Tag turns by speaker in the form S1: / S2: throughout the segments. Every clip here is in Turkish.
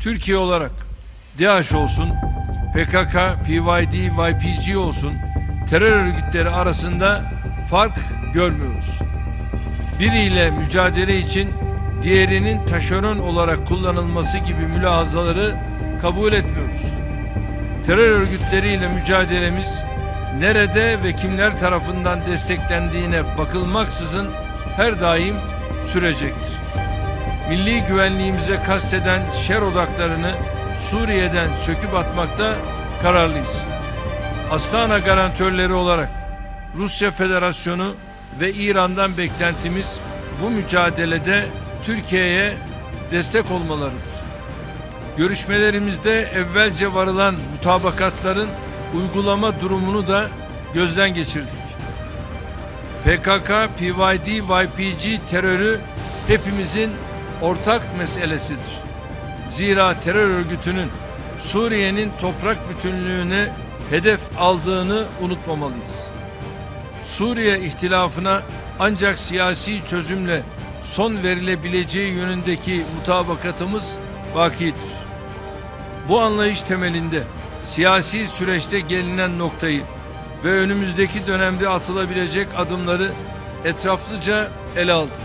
S1: Türkiye olarak DAEŞ olsun, PKK, PYD, YPG olsun terör örgütleri arasında fark görmüyoruz. Biriyle mücadele için diğerinin taşeron olarak kullanılması gibi mülahazaları kabul etmiyoruz. Terör örgütleriyle mücadelemiz nerede ve kimler tarafından desteklendiğine bakılmaksızın her daim sürecektir. Milli güvenliğimize kasteden şer odaklarını Suriye'den söküp atmakta kararlıyız. Astana garantörleri olarak Rusya Federasyonu ve İran'dan beklentimiz bu mücadelede Türkiye'ye destek olmalarıdır. Görüşmelerimizde evvelce varılan mutabakatların uygulama durumunu da gözden geçirdik. PKK, PYD, YPG terörü hepimizin ortak meselesidir. Zira terör örgütünün Suriye'nin toprak bütünlüğüne hedef aldığını unutmamalıyız. Suriye ihtilafına ancak siyasi çözümle son verilebileceği yönündeki mutabakatımız bakidir. Bu anlayış temelinde siyasi süreçte gelinen noktayı ve önümüzdeki dönemde atılabilecek adımları etraflıca ele aldık.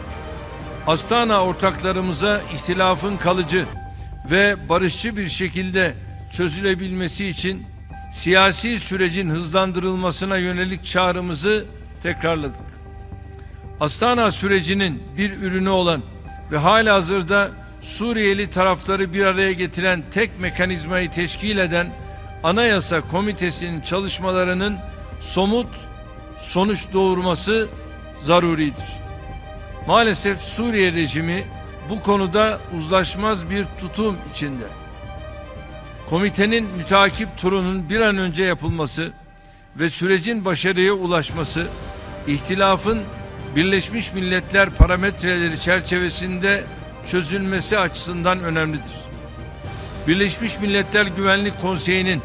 S1: Astana ortaklarımıza ihtilafın kalıcı ve barışçı bir şekilde çözülebilmesi için siyasi sürecin hızlandırılmasına yönelik çağrımızı tekrarladık. Astana sürecinin bir ürünü olan ve halihazırda Suriyeli tarafları bir araya getiren tek mekanizmayı teşkil eden Anayasa Komitesi'nin çalışmalarının somut sonuç doğurması zaruridir. Maalesef Suriye rejimi bu konuda uzlaşmaz bir tutum içinde. Komitenin müteakip turunun bir an önce yapılması ve sürecin başarıya ulaşması, ihtilafın Birleşmiş Milletler parametreleri çerçevesinde çözülmesi açısından önemlidir. Birleşmiş Milletler Güvenlik Konseyi'nin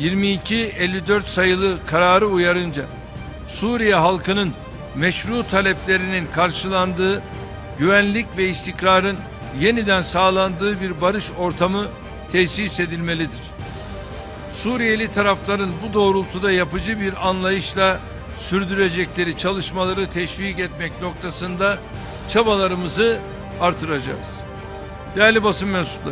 S1: 2254 sayılı kararı uyarınca Suriye halkının meşru taleplerinin karşılandığı, güvenlik ve istikrarın yeniden sağlandığı bir barış ortamı tesis edilmelidir. Suriyeli tarafların bu doğrultuda yapıcı bir anlayışla sürdürecekleri çalışmaları teşvik etmek noktasında çabalarımızı artıracağız. Değerli basın mensupları,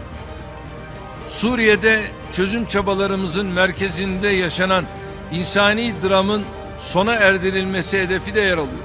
S1: Suriye'de çözüm çabalarımızın merkezinde yaşanan insani dramın sona erdirilmesi hedefi de yer alıyor.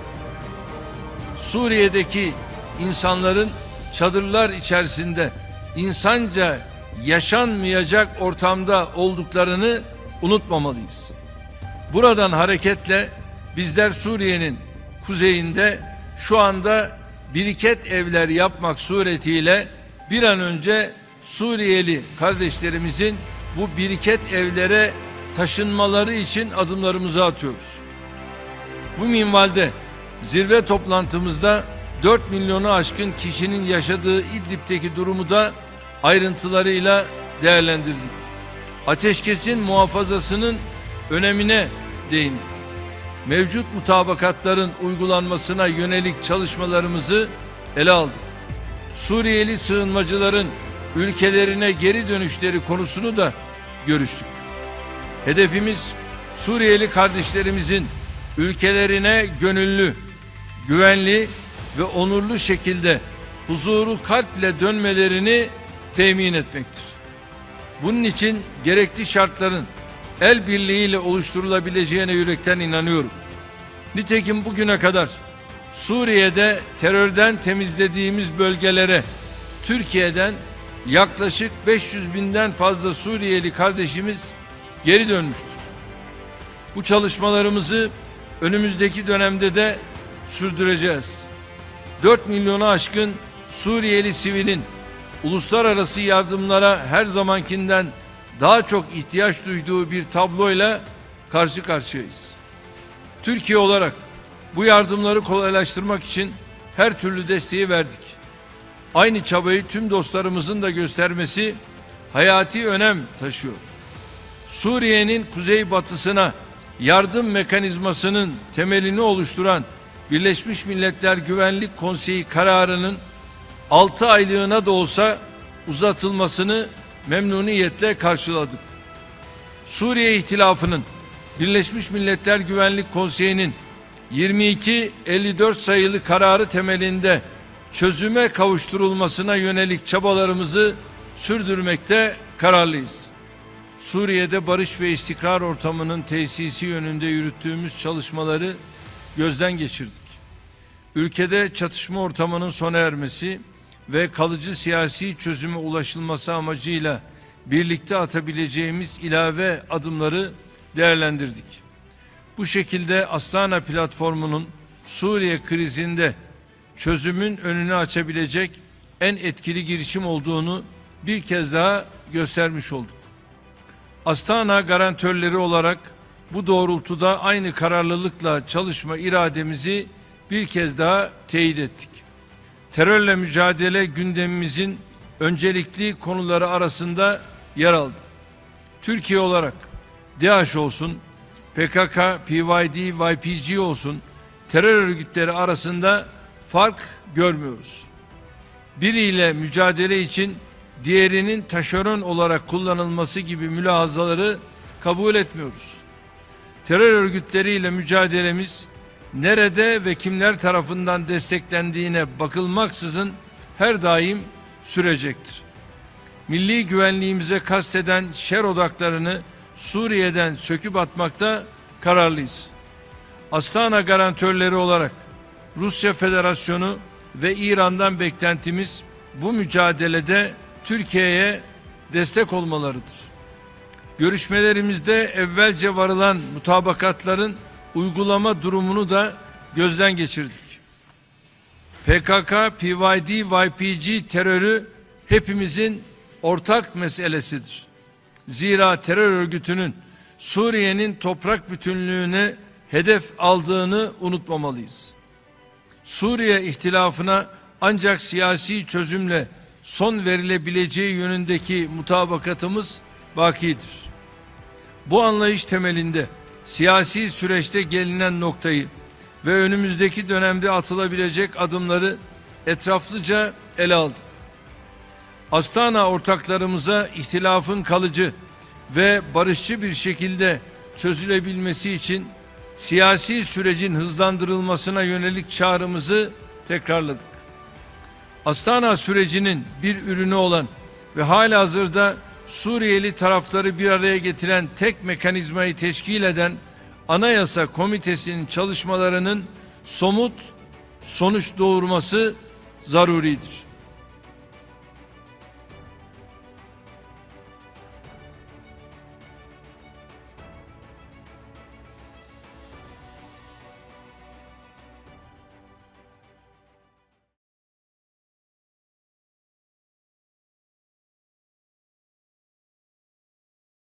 S1: Suriye'deki insanların çadırlar içerisinde insanca yaşanmayacak ortamda olduklarını unutmamalıyız. Buradan hareketle bizler Suriye'nin kuzeyinde şu anda biriket evler yapmak suretiyle bir an önce Suriyeli kardeşlerimizin bu biriket evlere taşınmaları için adımlarımızı atıyoruz. Bu minvalde zirve toplantımızda 4 milyonu aşkın kişinin yaşadığı İdlib'teki durumu da ayrıntılarıyla değerlendirdik. Ateşkesin muhafazasının önemine değindik. Mevcut mutabakatların uygulanmasına yönelik çalışmalarımızı ele aldık. Suriyeli sığınmacıların ülkelerine geri dönüşleri konusunu da görüştük. Hedefimiz Suriyeli kardeşlerimizin ülkelerine gönüllü, güvenli ve onurlu şekilde huzuru kalple dönmelerini temin etmektir. Bunun için gerekli şartların el birliğiyle oluşturulabileceğine yürekten inanıyorum. Nitekim bugüne kadar Suriye'de terörden temizlediğimiz bölgelere Türkiye'den yaklaşık 500 binden fazla Suriyeli kardeşimiz geri dönmüştür. Bu çalışmalarımızı önümüzdeki dönemde de sürdüreceğiz. 4 milyonu aşkın Suriyeli sivilin uluslararası yardımlara her zamankinden daha çok ihtiyaç duyduğu bir tabloyla karşı karşıyayız. Türkiye olarak bu yardımları kolaylaştırmak için her türlü desteği verdik. Aynı çabayı tüm dostlarımızın da göstermesi hayati önem taşıyor. Suriye'nin kuzeybatısına yardım mekanizmasının temelini oluşturan Birleşmiş Milletler Güvenlik Konseyi kararının 6 aylığına da olsa uzatılmasını memnuniyetle karşıladık. Suriye İhtilafı'nın Birleşmiş Milletler Güvenlik Konseyi'nin 2254 sayılı kararı temelinde çözüme kavuşturulmasına yönelik çabalarımızı sürdürmekte kararlıyız. Suriye'de barış ve istikrar ortamının tesisi yönünde yürüttüğümüz çalışmaları gözden geçirdik. Ülkede çatışma ortamının sona ermesi ve kalıcı siyasi çözüme ulaşılması amacıyla birlikte atabileceğimiz ilave adımları değerlendirdik. Bu şekilde Astana platformunun Suriye krizinde çözümün önünü açabilecek en etkili girişim olduğunu bir kez daha göstermiş olduk. Astana garantörleri olarak bu doğrultuda aynı kararlılıkla çalışma irademizi bir kez daha teyit ettik. Terörle mücadele gündemimizin öncelikli konuları arasında yer aldı. Türkiye olarak DAEŞ olsun, PKK, PYD, YPG olsun terör örgütleri arasında fark görmüyoruz. Biriyle mücadele için diğerinin taşeron olarak kullanılması gibi mülahazaları kabul etmiyoruz. Terör örgütleriyle mücadelemiz nerede ve kimler tarafından desteklendiğine bakılmaksızın her daim sürecektir. Milli güvenliğimize kasteden şer odaklarını Suriye'den söküp atmakta kararlıyız. Astana garantörleri olarak Rusya Federasyonu ve İran'dan beklentimiz bu mücadelede Türkiye'ye destek olmalarıdır. Görüşmelerimizde evvelce varılan mutabakatların uygulama durumunu da gözden geçirdik. PKK, PYD, YPG terörü hepimizin ortak meselesidir. Zira terör örgütünün Suriye'nin toprak bütünlüğüne hedef aldığını unutmamalıyız. Suriye ihtilafına ancak siyasi çözümle son verilebileceği yönündeki mutabakatımız bakidir. Bu anlayış temelinde siyasi süreçte gelinen noktayı ve önümüzdeki dönemde atılabilecek adımları etraflıca ele aldık. Astana ortaklarımıza ihtilafın kalıcı ve barışçı bir şekilde çözülebilmesi için siyasi sürecin hızlandırılmasına yönelik çağrımızı tekrarladık. Astana sürecinin bir ürünü olan ve halihazırda Suriyeli tarafları bir araya getiren tek mekanizmayı teşkil eden Anayasa Komitesi'nin çalışmalarının somut sonuç doğurması zaruridir.